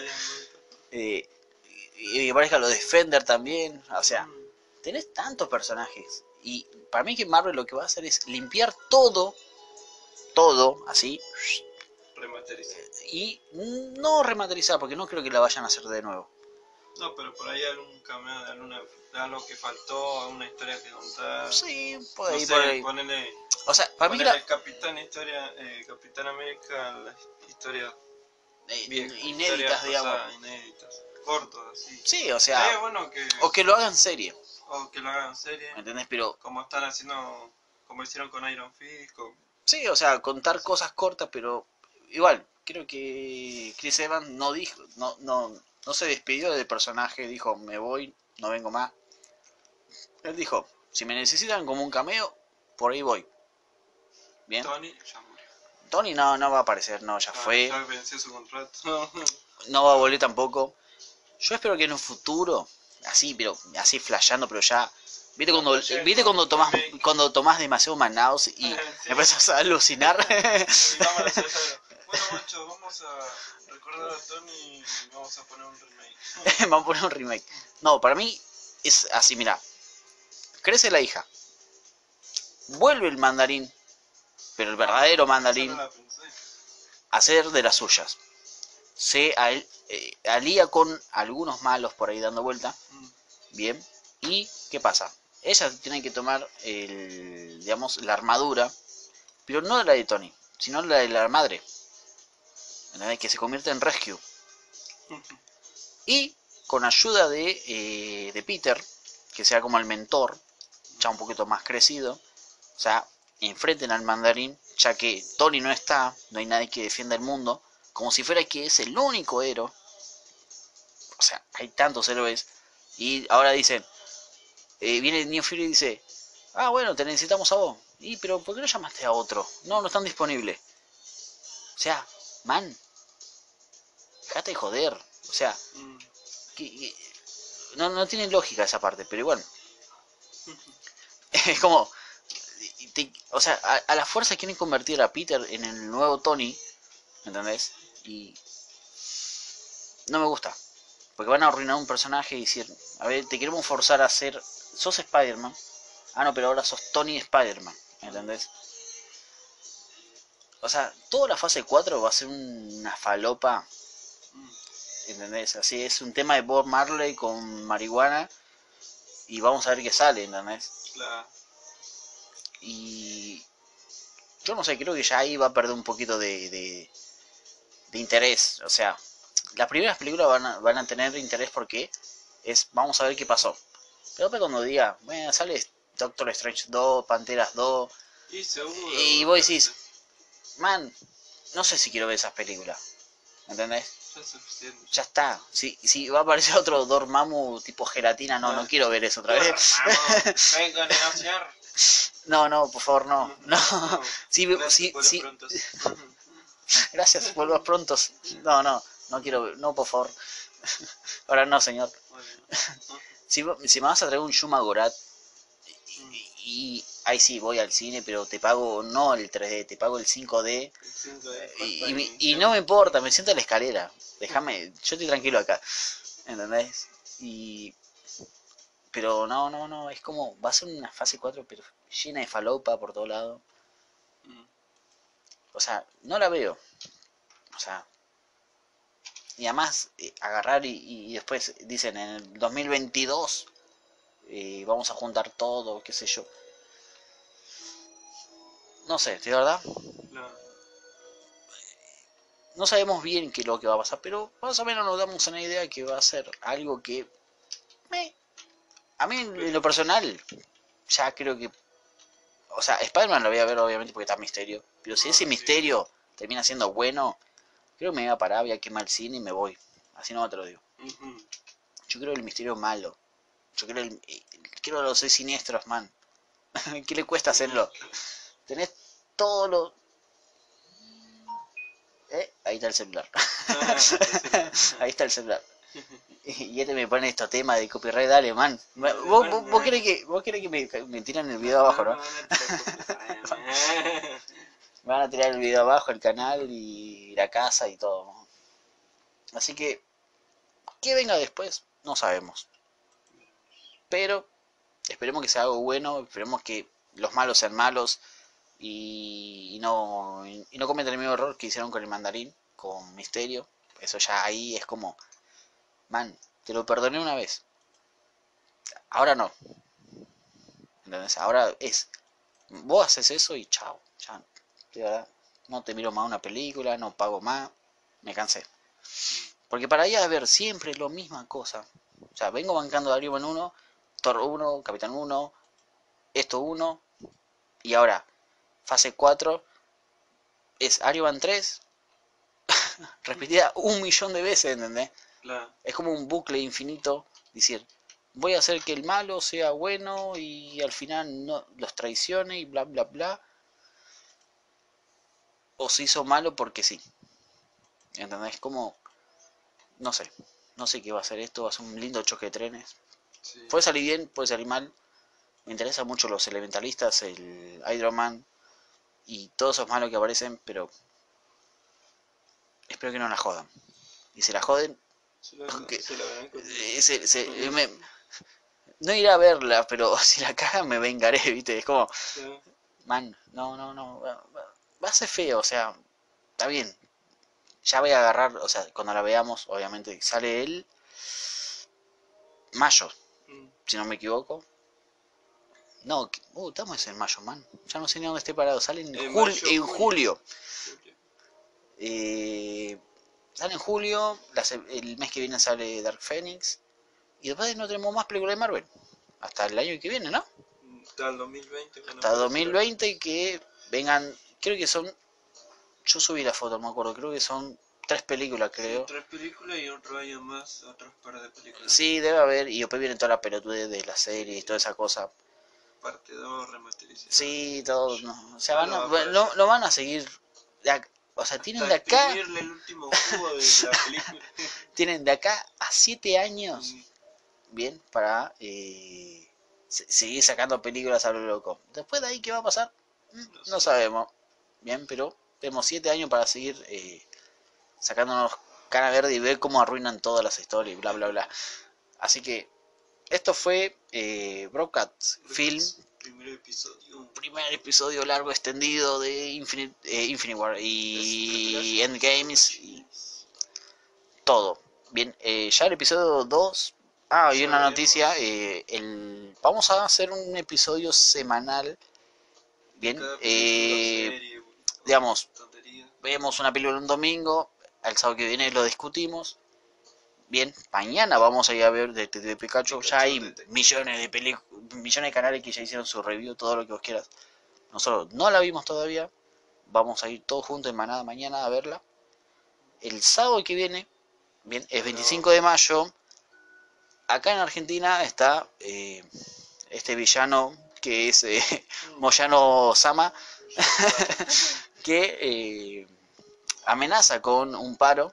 Y aparezca los Defender también. O sea, tenés tantos personajes. Y para mí que Marvel lo que va a hacer es limpiar todo. Todo, así. Remasterizar. Y no remasterizar, porque no creo que la vayan a hacer de nuevo. No, pero por ahí algún cameo de algo que faltó, alguna historia que contar. Sí, por No ahí, sé, por ahí. ponele O sea, para mí que la... Capitán América, las historias viejas, inéditas, digamos. pasadas, inéditas, cortos, así. Sí, o sea... Bueno que, O que lo hagan serie. o que lo hagan serie, ¿Me entendés? Pero... como están haciendo, como hicieron con Iron Fist. Sí, o sea, contar cosas cortas, pero... Igual, creo que Chris Evans no dijo... No se despidió del personaje, dijo, me voy, no vengo más. Él dijo, si me necesitan como un cameo, por ahí voy. Bien. Tony ya murió. Tony no va a aparecer, no, ya fue. Ya venció su contrato. No va a volver tampoco. Yo espero que en un futuro, así, pero así flasheando, pero ya. ¿Viste cuando tomás demasiado Manaus y Sí. empezás a alucinar? Y vamos a hacer eso. Bueno, macho, vamos a recordar a Tony y vamos a poner un remake. Vamos a poner un remake. No, para mí es así, mira. Crece la hija. Vuelve el mandarín, pero el verdadero mandarín, Esa no la pensé. a ser de las suyas. Se alía con algunos malos por ahí dando vuelta. Bien. ¿Y qué pasa? Ella tiene que tomar digamos, la armadura, pero no la de Tony, sino la de la madre. ¿Entendés? Que se convierte en Rescue. Y con ayuda de Peter, que sea como el mentor, ya un poquito más crecido, o sea, enfrenten al mandarín, ya que Tony no está, no hay nadie que defienda el mundo, como si fuera que es el único héroe. O sea, hay tantos héroes. Y ahora dicen, viene Nick Fury y dice, ah, bueno, te necesitamos a vos. Y, pero ¿por qué no llamaste a otro? No, no están disponibles. O sea, man, dejate de joder. O sea, no tiene lógica esa parte, pero igual. Es como, o sea, a la fuerza quieren convertir a Peter en el nuevo Tony, ¿entendés? Y no me gusta, porque van a arruinar un personaje y decir, a ver, te queremos forzar a ser, sos Spider-Man, ah no, pero ahora sos Tony Spider-Man, ¿entendés? O sea, toda la fase 4 va a ser una falopa, ¿entendés? Así es un tema de Bob Marley con marihuana y vamos a ver qué sale, ¿entendés? Claro. Y yo no sé, creo que ya ahí va a perder un poquito de interés. O sea, las primeras películas van a tener interés porque es, vamos a ver qué pasó. Pero después cuando diga, bueno, sale Doctor Strange 2, Panteras 2, Y seguro. y vos decís, man, no sé si quiero ver esas películas. ¿Entendés? Ya es suficiente. Ya está. Si va a aparecer otro Dormammu tipo gelatina, no quiero ver eso otra vez. Vengo a negociar. No, por favor, no. Sí, gracias, vuelvas prontos. No quiero ver, no, por favor. Ahora no, señor. Si me vas a traer un Shuma Gorath y ahí sí voy al cine, pero te pago no el 3D, te pago el 5D. El 5D, Y no me importa, me siento en la escalera. Déjame, yo estoy tranquilo acá. ¿Entendés? Pero no, es como, va a ser una fase 4 pero llena de falopa por todo lado. O sea, no la veo. O sea, y además agarrar y después dicen en el 2022 vamos a juntar todo, qué sé yo. No sé, de verdad, No, no sabemos bien qué es lo que va a pasar, pero más o menos nos damos una idea que va a ser algo que a mí en lo personal ya creo que, o sea, Spider-Man lo voy a ver obviamente porque está Misterio, pero si ese sí. Misterio termina siendo bueno, creo que me voy a parar, voy a quemar el cine y me voy. Así no te lo digo. Yo creo el Misterio malo. Yo quiero los 6 siniestros, man. ¿Qué le cuesta hacerlo? Tenés todo lo... Ahí está el celular. Ahí está el celular. Y este me pone estos temas de copyright, dale, man. ¿Vos querés que me tiran el video abajo, no? Me van a tirar el video abajo, el canal y la casa y todo. Así que, ¿qué venga después? No sabemos. Pero, esperemos que sea algo bueno, esperemos que los malos sean malos y no cometan el mismo error que hicieron con el mandarín, con Misterio. Eso ya ahí es como, man, te lo perdoné una vez. Ahora no. ¿Entendés? Ahora es, vos haces eso y chao. Ya, de verdad, no te miro más una película, no pago más, me cansé. Porque para ir a ver siempre lo misma cosa. O sea, vengo bancando a Iron Man 1, Thor 1, Capitán 1, esto 1, y ahora, fase 4, es Iron Man 3, repetida 1 millón de veces, ¿entendés? Claro. Es como un bucle infinito, decir, voy a hacer que el malo sea bueno y al final no los traicione y bla bla bla. O se hizo malo porque sí. ¿Entendés? Como, no sé. No sé qué va a ser esto, va a ser un lindo choque de trenes. Sí. Puede salir bien, puede salir mal. Me interesan mucho los elementalistas, el Iron Man y todos esos malos que aparecen, pero espero que no la jodan. Y si la joden, que, Se la verán con... no iré a verla, pero si la cagan me vengaré, ¿viste? Es como, Sí. man, no, va a ser feo, o sea, está bien. Ya voy a agarrar, o sea, cuando la veamos, obviamente, sale el mayo, si no me equivoco. No, estamos en mayo, man. Ya no sé ni dónde esté parado. Sale en julio. Sale en julio. El mes que viene sale Dark Phoenix. Y después no tenemos más películas de Marvel. Hasta el año que viene, ¿no? Hasta el 2020. Hasta 2020 que vengan. Creo que son. Yo subí la foto, no me acuerdo. Creo que son 3 películas, creo. Sí, 3 películas y otro año más, otros par de películas. Sí, debe haber. Y después viene toda la pelotudez de las series y toda esa cosa. Parte 2, remasterización. Sí, todo. No. O sea, no van a seguir. O sea, tienen de acá. El último jugo de la película. Tienen de acá a 7 años. Bien, para seguir sacando películas a lo loco. Después de ahí, ¿qué va a pasar? No sabemos. Bien, pero tenemos 7 años para seguir sacándonos cara verde y ver cómo arruinan todas las historias y bla bla bla. Así que esto fue Broadcast Film. Primer episodio largo extendido de Infinite War y Endgames y todo. Bien, ya el episodio 2. Y una noticia. Vamos a hacer un episodio semanal. Bien, digamos, vemos una película un domingo. Al sábado que viene lo discutimos. Bien, mañana vamos a ir a ver de Pikachu. Ya hay millones de canales que ya hicieron su review, todo lo que vos quieras. Nosotros no la vimos todavía. Vamos a ir todos juntos en manada mañana a verla. El sábado que viene, bien, es 25 de mayo. Acá en Argentina está este villano que es Moyano Sama, que amenaza con un paro.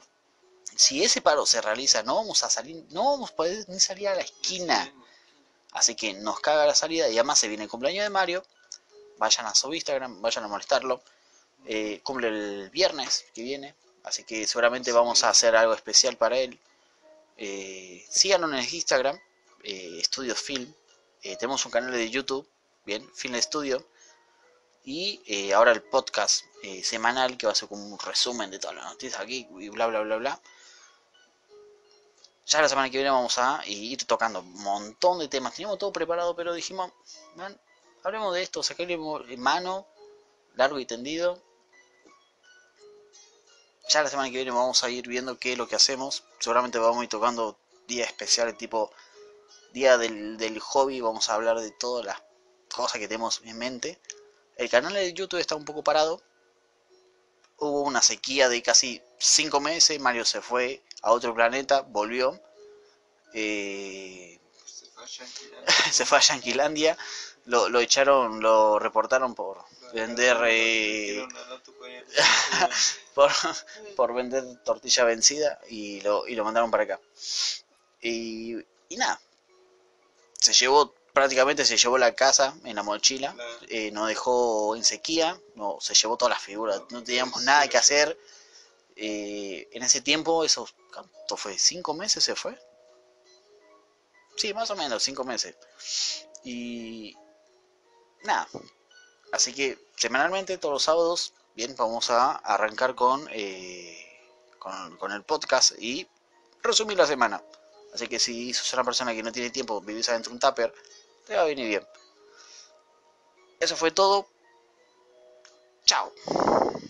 Si ese paro se realiza, no vamos a poder ni salir a la esquina Así que nos caga la salida. Y además se viene el cumpleaños de Mario. Vayan a su Instagram, vayan a molestarlo. Cumple el viernes que viene. Así que seguramente vamos a hacer algo especial para él. Síganos en el Instagram, Estudios Film. Tenemos un canal de YouTube, bien, Film Studio. Y ahora el podcast semanal, que va a ser como un resumen de todas las noticias aquí y bla bla bla bla. Ya la semana que viene vamos a ir tocando un montón de temas. Teníamos todo preparado, pero dijimos, man, hablemos de esto, sacarle mano, largo y tendido. Ya la semana que viene vamos a ir viendo qué es lo que hacemos. Seguramente vamos a ir tocando días especiales, tipo día del hobby. Vamos a hablar de todas las cosas que tenemos en mente. El canal de YouTube está un poco parado. Hubo una sequía de casi 5 meses. Mario se fue a otro planeta, volvió. Se fue a Yanquilandia. Lo echaron, lo reportaron por vender por vender tortilla vencida y lo mandaron para acá. Y nada, prácticamente se llevó la casa en la mochila, nos dejó en sequía, no, se llevó todas las figuras, no teníamos nada que hacer. En ese tiempo, ¿cuánto fue? ¿5 meses se fue? Sí, más o menos, 5 meses. Y nada, así que semanalmente, todos los sábados, bien, vamos a arrancar con el podcast y resumir la semana. Así que si sos una persona que no tiene tiempo, vivís adentro de un tupper, te va a venir bien. Eso fue todo. Chao.